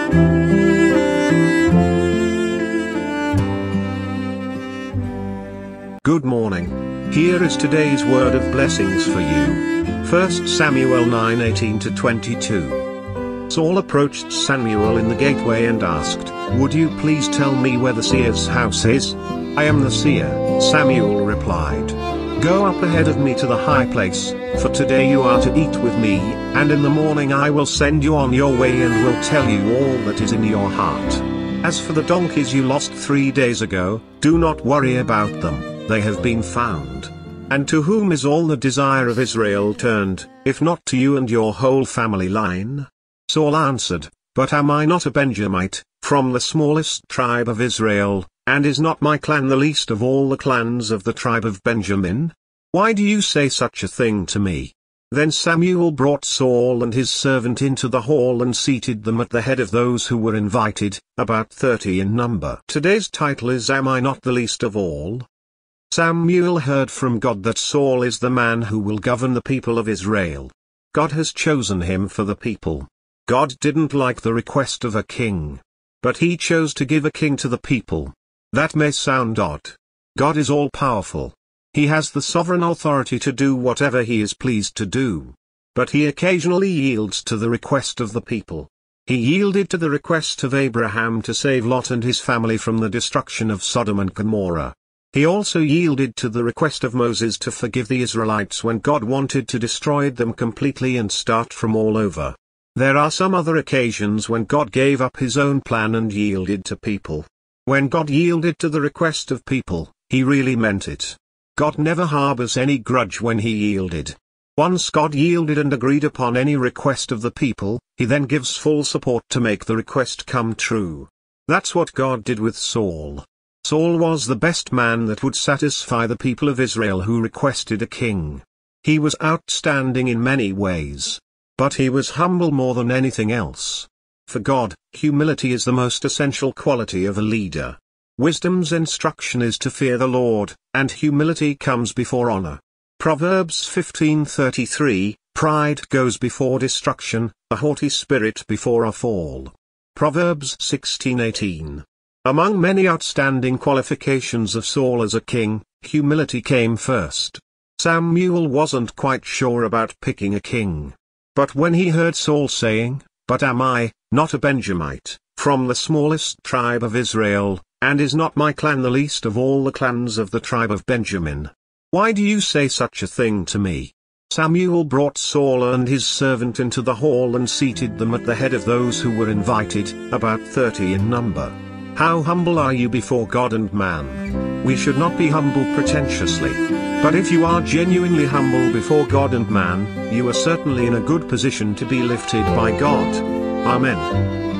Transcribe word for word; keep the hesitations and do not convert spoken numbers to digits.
Good morning. Here is today's word of blessings for you. First Samuel nine eighteen to twenty-two. Saul approached Samuel in the gateway and asked, "Would you please tell me where the seer's house is?" "I am the seer," Samuel replied. "Go up ahead of me to the high place, for today you are to eat with me, and in the morning I will send you on your way and will tell you all that is in your heart. As for the donkeys you lost three days ago, do not worry about them. They have been found. And to whom is all the desire of Israel turned, if not to you and your whole family line?" Saul answered, "But am I not a Benjamite, from the smallest tribe of Israel, and is not my clan the least of all the clans of the tribe of Benjamin? Why do you say such a thing to me?" Then Samuel brought Saul and his servant into the hall and seated them at the head of those who were invited, about thirty in number. Today's title is "Am I Not the Least of All?" Samuel heard from God that Saul is the man who will govern the people of Israel. God has chosen him for the people. God didn't like the request of a king. But he chose to give a king to the people. That may sound odd. God is all-powerful. He has the sovereign authority to do whatever he is pleased to do. But he occasionally yields to the request of the people. He yielded to the request of Abraham to save Lot and his family from the destruction of Sodom and Gomorrah. He also yielded to the request of Moses to forgive the Israelites when God wanted to destroy them completely and start from all over. There are some other occasions when God gave up his own plan and yielded to people. When God yielded to the request of people, he really meant it. God never harbors any grudge when he yielded. Once God yielded and agreed upon any request of the people, he then gives full support to make the request come true. That's what God did with Saul. Saul was the best man that would satisfy the people of Israel who requested a king. He was outstanding in many ways. But he was humble more than anything else. For God, humility is the most essential quality of a leader. Wisdom's instruction is to fear the Lord, and humility comes before honor. Proverbs fifteen thirty-three, "Pride goes before destruction, a haughty spirit before a fall." Proverbs sixteen eighteen. Among many outstanding qualifications of Saul as a king, humility came first. Samuel wasn't quite sure about picking a king. But when he heard Saul saying, "But am I not a Benjamite, from the smallest tribe of Israel, and is not my clan the least of all the clans of the tribe of Benjamin? Why do you say such a thing to me?" Samuel brought Saul and his servant into the hall and seated them at the head of those who were invited, about thirty in number. How humble are you before God and man? We should not be humble pretentiously. But if you are genuinely humble before God and man, you are certainly in a good position to be lifted by God. Amen.